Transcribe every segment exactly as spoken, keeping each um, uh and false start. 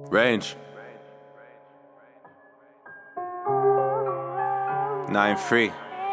Range nine three.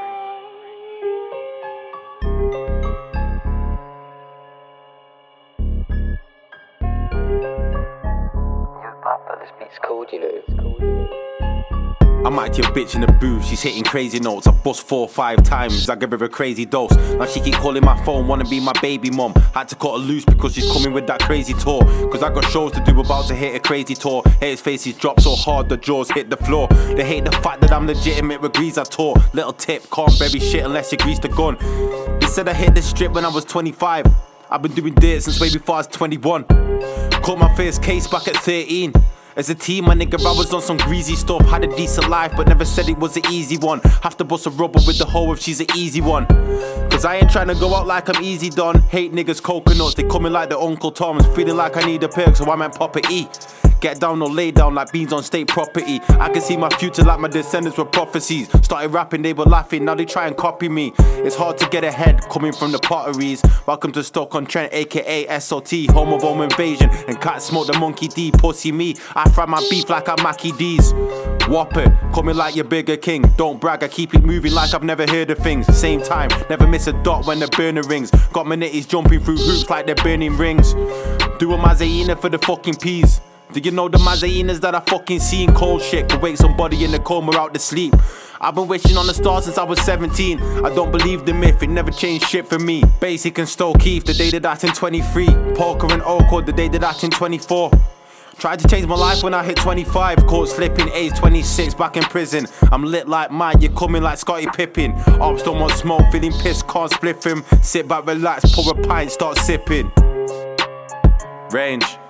But this beat's cold, you know. I might your bitch in the booth, she's hitting crazy notes. I bust four or five times, I give her a crazy dose. Now she keep calling my phone, wanna be my baby mum. Had to cut her loose because she's coming with that crazy tour. Cause I got shows to do, about to hit a crazy tour. Haters' faces drop so hard, the jaws hit the floor. They hate the fact that I'm legitimate with grease I tore. Little tip, can't bury shit unless you grease the gun. They said I hit the strip when I was twenty-five. I've been doing dirt since way before I was twenty-one. Caught my first case back at thirteen. As a team, my nigga, I was on some greasy stuff. Had a decent life, but never said it was an easy one. Have to bust a rubber with the hoe if she's an easy one. Cause I ain't trying to go out like I'm easy done. Hate niggas, coconuts, they coming like the Uncle Toms. Feeling like I need a perk, so I meant Papa E. Get down or lay down like beans on state property. I can see my future like my descendants were prophecies. Started rapping, they were laughing, now they try and copy me. It's hard to get ahead, coming from the potteries. Welcome to Stoke-on-Trent, aka S O T, home of home invasion. And cat smoke the monkey D, pussy me. I fry my beef like I'm Mackie D's. Whopper, coming like your bigger king. Don't brag, I keep it moving like I've never heard of things. Same time, never miss a dot when the burner rings. Got my nitties jumping through hoops like they're burning rings. Do a Mazzaina for the fucking peas. Do you know the Mazzainas that I fucking seen? Cold shit could wake somebody in the coma out to sleep. I've been wishing on the stars since I was seventeen. I don't believe the myth, it never changed shit for me. Basic and Stoke Keith, the day that I turned twenty-three. Poker and Oakwood, the day that I turned twenty-four. Tried to change my life when I hit twenty-five. Caught slipping, age twenty-six, back in prison. I'm lit like Mike, you're coming like Scottie Pippen. Ops don't want smoke, feeling pissed, can't split him. Sit back, relax, pour a pint, start sipping. Range